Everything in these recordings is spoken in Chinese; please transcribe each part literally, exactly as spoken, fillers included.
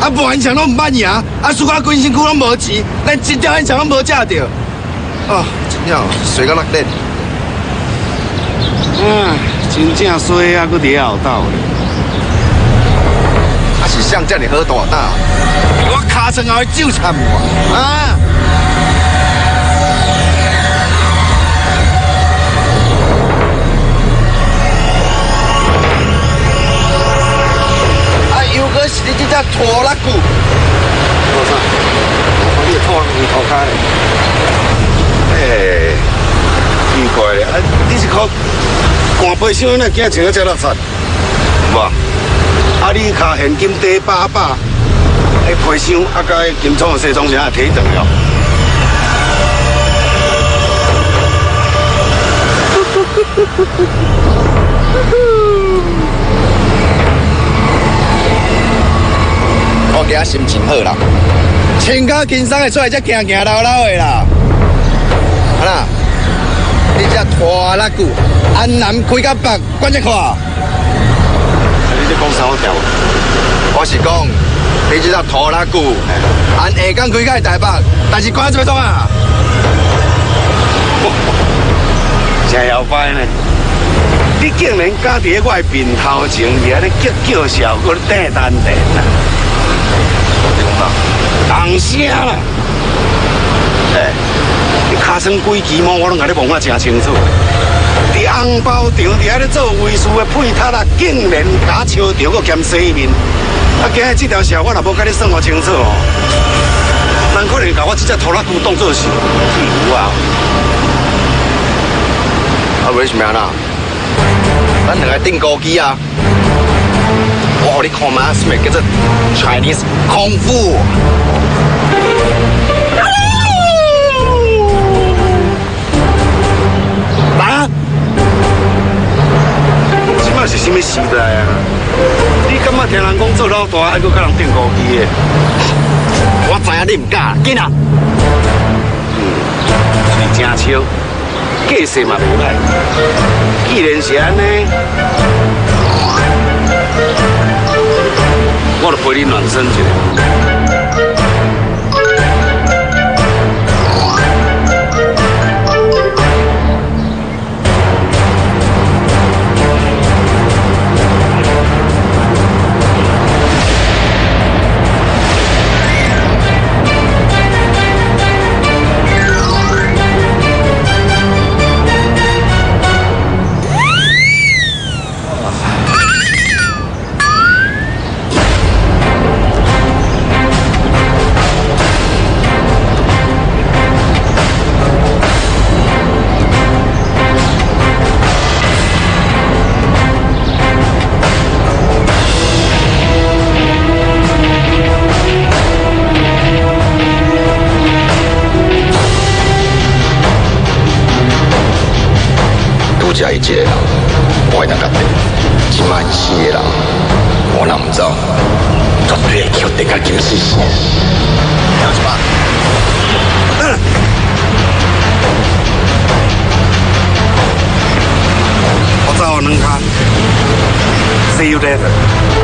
啊，无演场拢唔捌赢，啊，输到规身躯拢无钱，连一条演场拢无食着。哦，真正衰到落脸。 嗯，真正衰啊，搁伫后斗咧。 啊，是谁遮尔好大胆？我尻川后的酒掺我啊！又搁是你这只拖拉骨， 做啥？我你拖你头壳咧？ 哎，奇怪咧，啊，你是靠干背箱那惊穿到遮落惨？无，啊，你卡现金底把把，迄背箱啊，甲迄金创西装鞋也摕断了。我今仔心情好啦，穿甲轻松的出来才行行唠唠的啦。啊啦，你这拖拉骨，安南开甲北，管只看。 你在讲啥话条？ 我是讲，你这只拖拉骨，安下港开甲台北，但是管做咩种啊？ 真摇摆呢！你竟然敢伫我的面头前，伫安尼叫叫嚣，搁咧顶单顶啊！动声啦！ 哎， 你尻川几支毛，我拢甲你望啊真清楚。伫红包场伫遐咧做卫士的配搭啦，竟然假笑着搁兼洗面。啊，今日这条线我若无甲你算我清楚哦，难可能甲我这只拖拉骨当作是屁股啊！ 啊，为什么啊啦？咱两个订高机啊！我互你看嘛，什么叫做 Chinese 功夫？来啊！ 即摆是什么时代啊？你感觉听人讲做老大，还搁甲人订高机的？ 我知影你唔敢，紧啊！ 嗯，嘴真笑，架势嘛袂歹。既然是安尼，我就陪你暖身一下。 只伊一个人，我会当甲定。即摆四个人，我若唔走，绝对会叫定甲金死死。听一把。嗯。 我走两卡 ，See you later。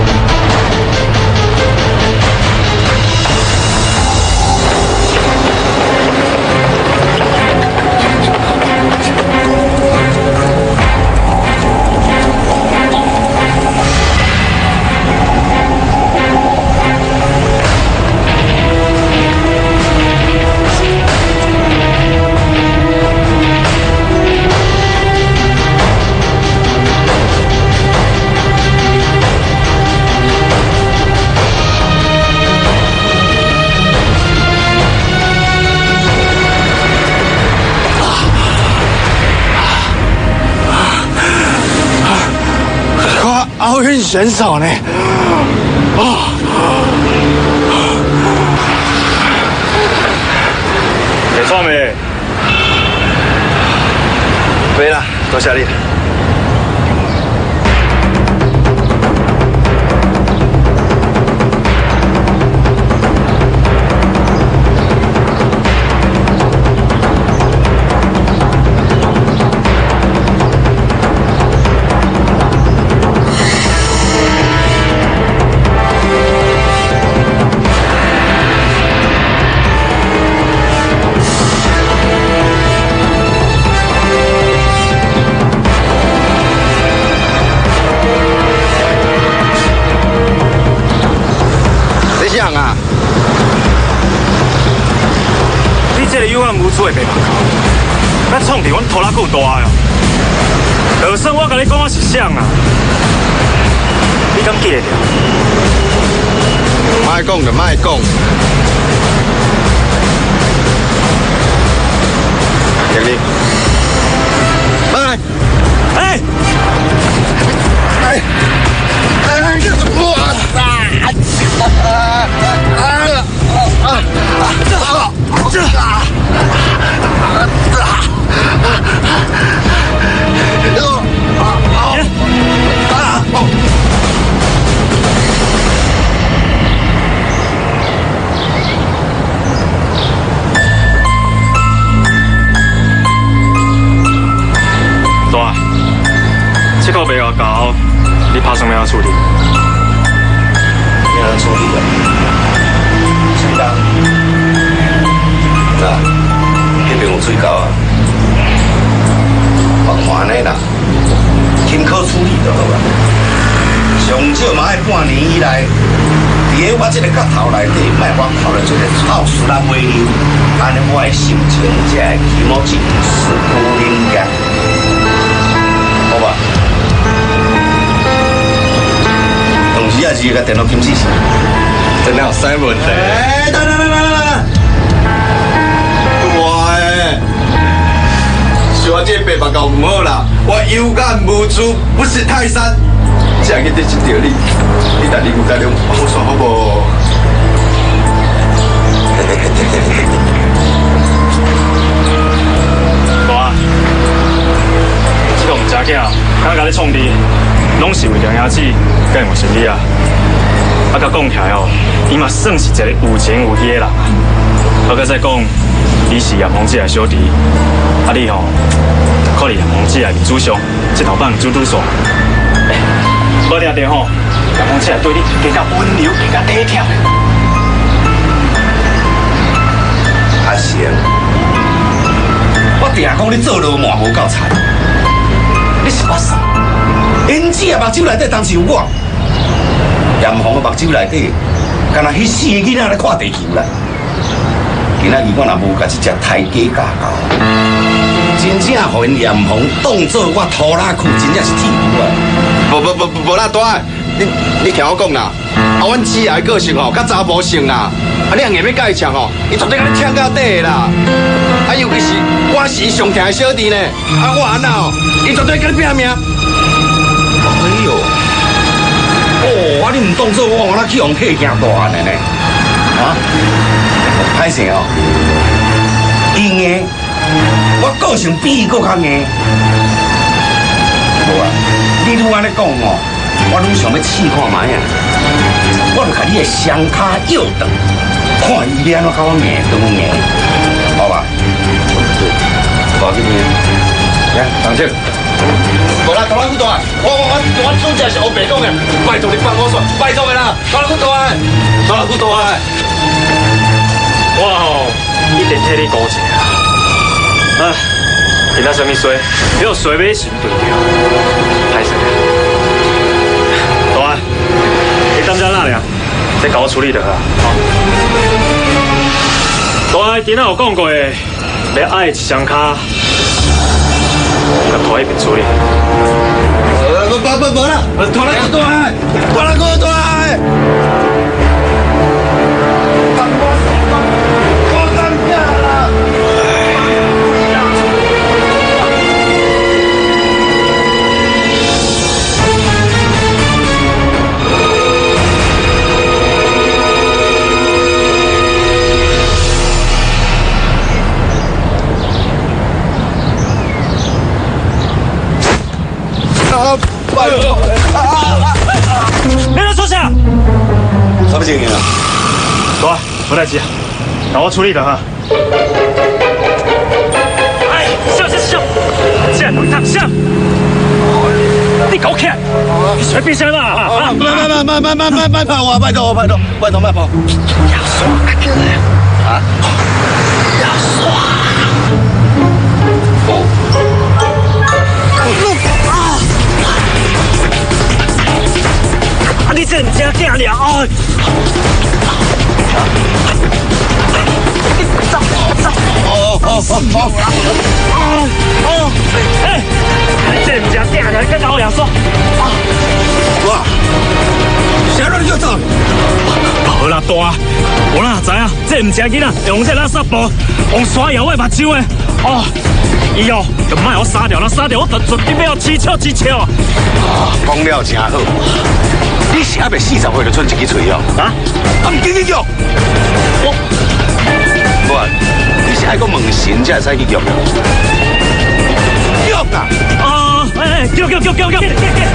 奥运选手呢？啊！ 会错没？ 没了，多谢你。 案无主的白目狗，咱创伫阮拖拉库大哦。就算我甲你讲我是谁啊，你敢记得着？ 莫讲就莫讲。经理，来， 哎， 哎，哎，我啊啊啊啊！这啊！ 大，这个袂外交，你拍算要处理？ 要处理的，水人，那迄边有水沟啊，我看安尼啦，轻可处理就好啦。上少嘛爱半年以来，伫个我这个角头内底，莫我看到这个臭死人尾牛，安尼我的心情才会起码一丝不灵感，好吧？同时也是个电脑金试试， 真有啥问题？ 哎，等等等等等等， 我诶，小姐白目狗唔好啦，我有眼无珠，不识泰山。这样去得一条你，你但你有家量帮我算好不？ 大，这个唔正经，敢甲你创治，拢是为了伢子甲我生理啊！啊，甲讲起来哦，伊嘛算是一个有情有义的人啊。我搁再讲，你是叶红姐的小弟，啊你吼，可能叶红姐的面子上，这头棒煮拄煞。无定定吼，叶红姐对你更加温柔，更加体贴。 阿成，我定讲你做罗马无够惨，你是我啥？因姊的目睭内底当时有我，严红的目睭内底，敢若迄四个囡仔咧看地球啦。今仔日我若无甲这只胎鸡教教，真正互因严红当做我拖拉裤，真正是铁牛啊！ 无无无无啦，大，你你听我讲啦，啊，阮姊爷的个性吼，甲查甫性啦，啊，你若硬要甲伊抢吼，伊绝对甲你抢到底啦。啊，尤其是我是伊上疼的小弟呢，啊，我安那吼，伊绝对甲你拼命。 哎呦，哦，啊，你唔当做我，我那去用客行大汉的呢？啊，歹势哦，伊硬，我个性比伊搁较硬。无啊，你愈安尼讲哦，我愈想要试看卖啊。我著甲你的双骹摇断，看伊要安怎甲我硬当硬，好吧？大这边，来，同志。无啦，拖拉裤大，我我我我主只是黑白讲的，拜托你帮我算，拜托的啦，拖拉裤大，拖拉裤大。 我吼一定替你顾一下。啊，今仔什么水？你有水尾行对着，歹势。大，你当家哪样？再搞我处理就好。大，今仔有讲过，要爱一双脚。甲拖迄边处理。 呃，不不不啦，拖拉裤大，拖拉裤大。我当家啦！啊！拜托！啊啊啊！ 你来坐下。 什么情形啊？ 大，无代志啊，让我处理就好。哎，笑笑笑，这样能当笑？你搞起来！你随便先啦啊！ 慢慢慢慢慢慢慢慢跑我，拜托拜托拜托慢跑。要耍哥啊！要耍。哦。 啊！你这唔正经了哦！ 走走。哦哦哦哦哦！哎，这唔是定定跟高粱说。 哇！啥人要走？ 好啦，大，我哪知啊？这唔是囡仔用这垃圾布用刷摇我目睭的。哦，以后就莫我杀掉，那杀掉我就绝对要蹊跷蹊跷。 啊，讲了真好。你是还未四十岁就剩一支嘴哦？啊？啊，唔紧紧用。我，我，你是爱讲问神才会使去用？用啊！ 啊，哎，叫叫叫叫叫！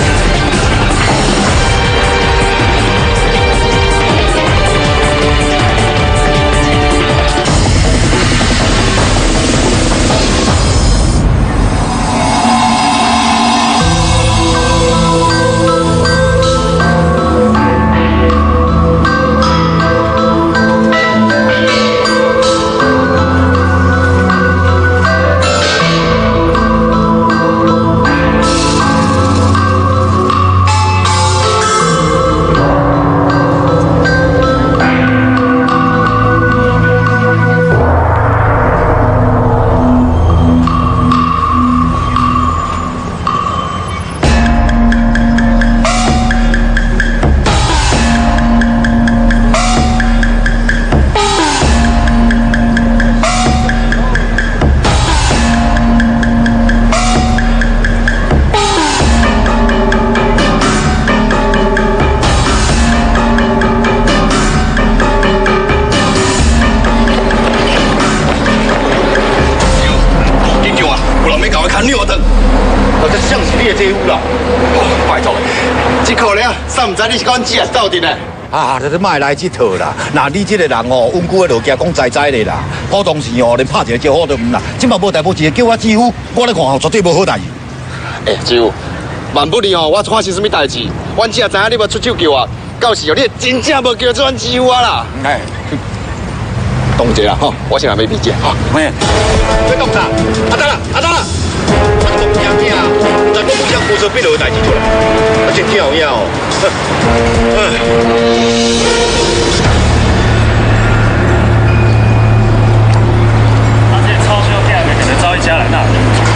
唔知你是讲几啊到底呢？ 啊，你莫来这套啦！那你这个人哦，稳久的路行讲栽栽的啦，普通时哦，连拍一个招呼都唔啦。今嘛无代无志叫我支付，我来看哦，绝对无好代志。 哎，支付，万不离哦，我发生什么代志，阮只知影你要出手救我，到时候你真正无叫做阮支付啊啦！ 哎， 冻结啦吼，我先来买笔记吼。 喂，别动啥？阿达啦，阿达啦！我都唔惊惊，咱都不想付出必落的代志出来，而且跳跃哦。 啊，这臭小囝袂可能走去家来那。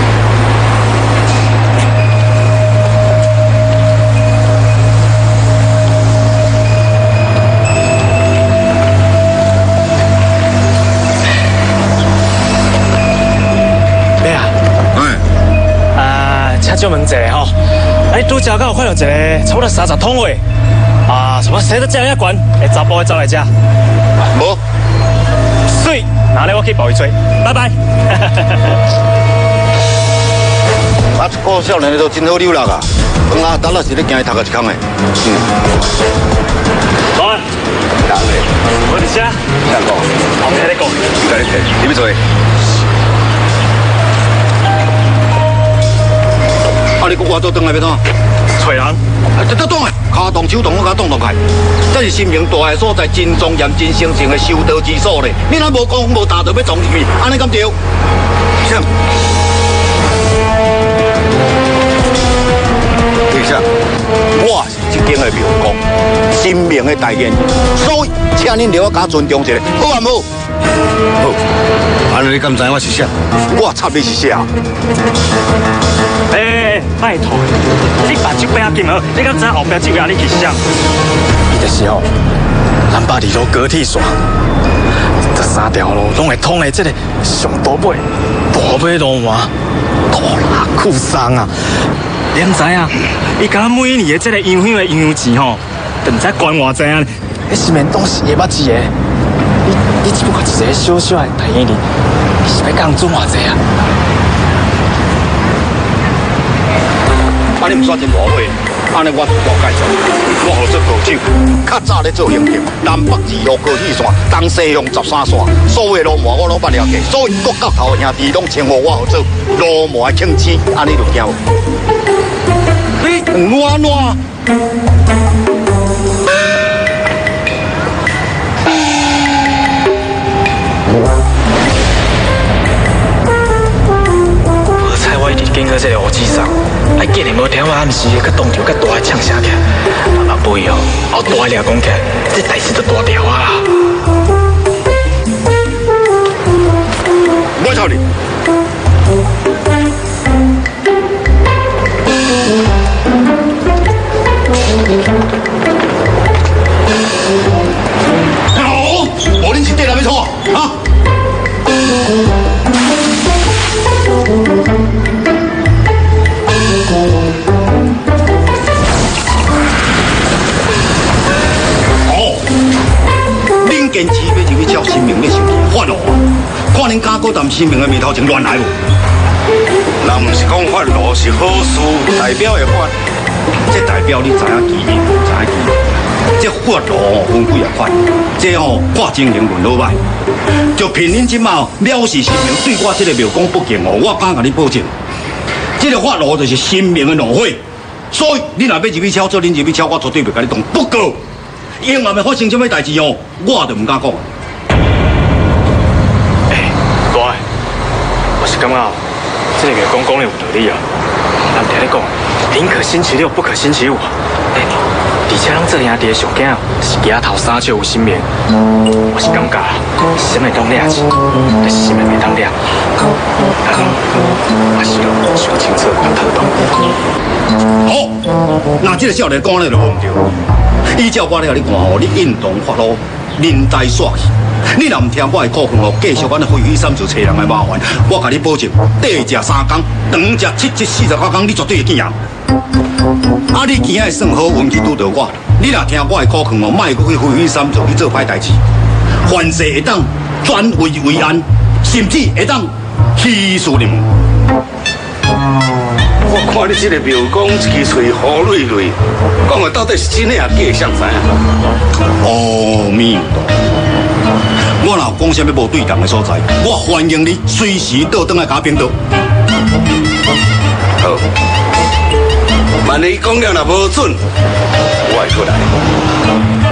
咩啊？嗯。啊，请少问一下吼，哎，拄则敢有看到一个差不多三十桶位。啊，什么生得这样悬，会查甫会走来遮？ 无， 水，那咧我去抱伊吹，拜拜。 啊，个少年都真好溜啦啊！讲啊，等下是咧惊伊头壳一空的。嗯。 来， 人嘞， 我伫遮。 啥讲？ 后面咧讲。 你甲你摕，你要做？啊，你搁活倒转来要怎？ 找人。 啊，得得动啊！脚动手动，我甲动动开。这是新明大海所在，真庄严、真神圣的修道之所咧。你若无讲无大，就要撞入去，安尼敢对？啥？为啥？我是一间的庙公，神明的代言人，所以请恁留我甲尊重一下，好啊无？好。安尼你敢知我是啥？我插你是啥？ 哎，拜托，你把手柄紧好，你敢知后壁这位你是啥？伊就是吼，咱八里路高铁线，这三条路拢会通的这个上岛尾大尾路环大拉库桑啊！你唔知啊？伊甲每年的这个营养的营养钱吼，都唔知管偌济啊！迄是免当时的捌字的，你你只不过一个小小的代言人，你是要讲做偌济啊？ 安尼唔算真大尾，安尼我大介绍，我负责高手，较早咧做行政，南北二路高铁线，东西向十三线，所有路线我拢捌了解，所以各角头兄弟拢称呼我好做路线庆子，安尼就惊无？你安怎？ 我猜我一直经过这个乌机上。哎，竟然无听我暗时甲当场甲大唱声起，啊不会哦，后大了讲起，这代志就大条啊啦。 到你。好，无恁是地来要错啊！哦，恁坚持要入去抄新明的手机，发落啊！看恁敢搁谈新明的面头前乱来无？那毋是讲发落是好事，代表会发，这代表你知影机密，知影机密。这发落分几啊款，这吼看经营论好歹，就凭恁即马藐视新明，对我这个庙公不敬哦，我敢甲你保证，这个发落就是新明的怒火。所以你若要入去敲，做恁入去敲，我绝对袂甲你动。不过，永远会发生什么代志哦，我就唔敢讲。 哎，大个，我是感觉这个庙公讲的有道理啊。人听你讲，宁可星期六，不可星期五。哎，而且咱这兄弟的上囝是家头三笑有新名，我是感觉什么当掠钱，但是什么袂当掠。啊，我是要想清楚才讨论。 好，那这个少年讲的就无唔对。依照我咧甲你看哦，你运动发怒，连带煞气。你若唔听我的苦劝哦，继续安尼挥挥三就找人的麻烦，我甲你保证，第食三工，长食七七四十九工，你绝对会见人。啊，你今仔算好运气拄到我，你若听我的苦劝哦，莫搁去挥挥三就去做歹代志，凡事会当转危为安，甚至会当欺负你们。我看你这个庙公一支嘴好累累，讲的到底是真的啊假的，谁知影？阿弥陀佛，我若讲什么无对当的所在，我欢迎你随时倒转来甲我平倒。好，万一讲了若无准，我会过来。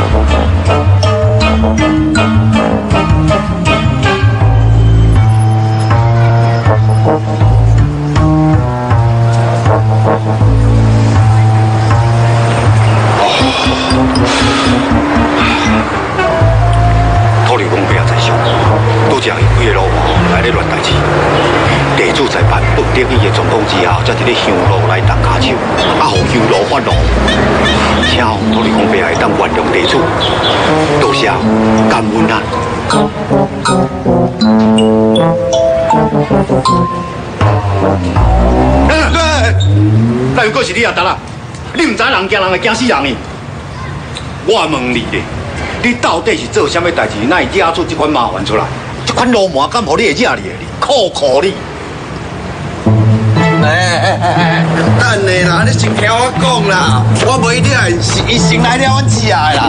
土地公伯也在想，拄只有几个老婆来咧乱代志，地主在办不得已的状况之下，才伫咧香炉来动骹手，啊，互香炉发怒，请土地公伯会当原谅地主，多谢感恩啊！嗯，那又搁是你阿达啦？你唔知人惊人会惊死人呢？我问你咧。你到底是做什么代志，哪会惹出这款麻烦出来？这款罗麻敢互你会惹你的？苦苦你！ 哎哎哎哎，等下啦，你先听我讲啦，我袂了是伊先来了阮姊啊啦。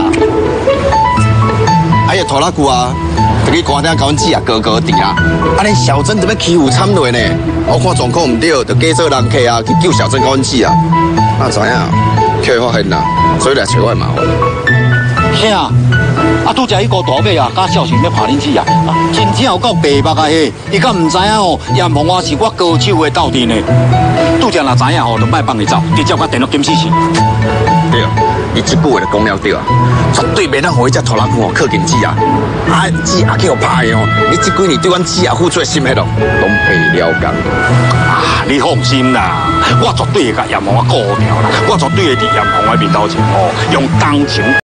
哎呀，拖拉久啊，就去官邸甲阮姊啊高高伫啦。啊，恁小珍就要欺负惨落呢，我看状况唔对，就假做人客啊，去救小珍甲阮姊啊。哪知影，却发现啦，所以来找我麻烦。 啥？啊，拄只迄个大尾啊，甲孝顺要拍恁姊啊，真正有够白目啊嘿！伊敢唔知影哦，阎王我是我高手的斗阵呢。拄只若知影吼，就莫放伊走，直接甲电落金死死。 对，伊这句话就讲了对啊，绝对袂当互伊只拖拉久哦靠近姊啊。啊，姊啊去互拍的哦，你这几年对阮姊啊付出的心血咯，拢赔了工。 啊，你放心啦，我绝对会甲阎王我顾掉啦，我绝对会伫阎王的面头前哦，用同情。